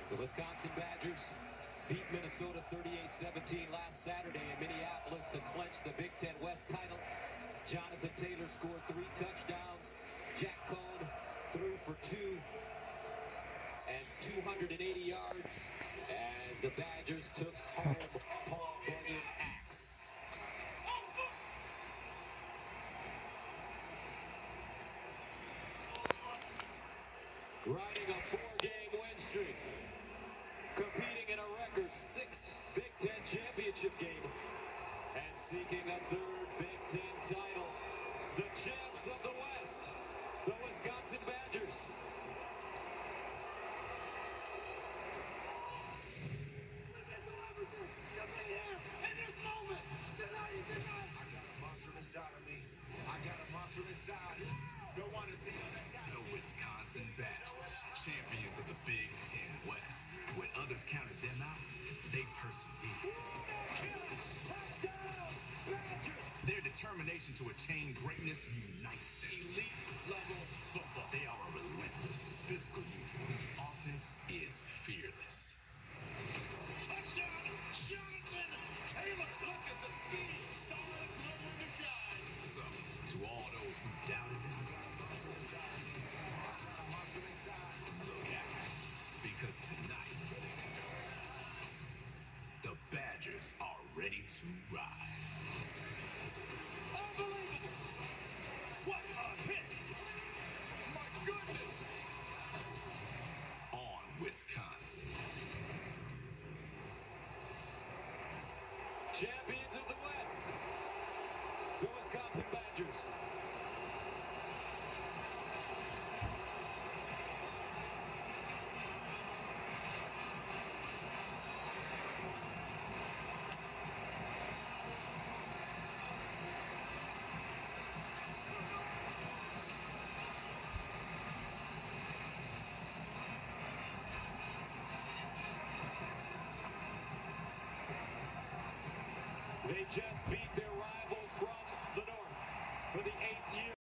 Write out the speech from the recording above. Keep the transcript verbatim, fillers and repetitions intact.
The Wisconsin Badgers beat Minnesota thirty-eight seventeen last Saturday in Minneapolis to clinch the Big Ten West title. Jonathan Taylor scored three touchdowns. Jack Cohn threw for two and two hundred eighty yards as the Badgers took home Paul Bunyan's axe. Riding a four-game win streak, competing in a record sixth Big Ten championship game, and seeking a third Big Ten title, the champs of the West, the Wisconsin Badgers. In this moment, tonight is the night. I got a monster inside of me. I got a monster inside. No one is the other side. The Wisconsin Badgers, champions of the Big Ten West. When others counted them out, they persevered. Touchdown, Badgers! Their determination to attain greatness unites them. Elite level football. They are a relentless, physical unit whose offense is fearless. Touchdown, Jonathan Taylor! Look at the speed. Stars nowhere to shine. So, to all those who doubted them, look out, because tonight, the Badgers are ready to rise. Unbelievable! What a hit! My goodness! On Wisconsin. Champions of the West, the Wisconsin Badgers. They just beat their rivals from the north for the eighth year.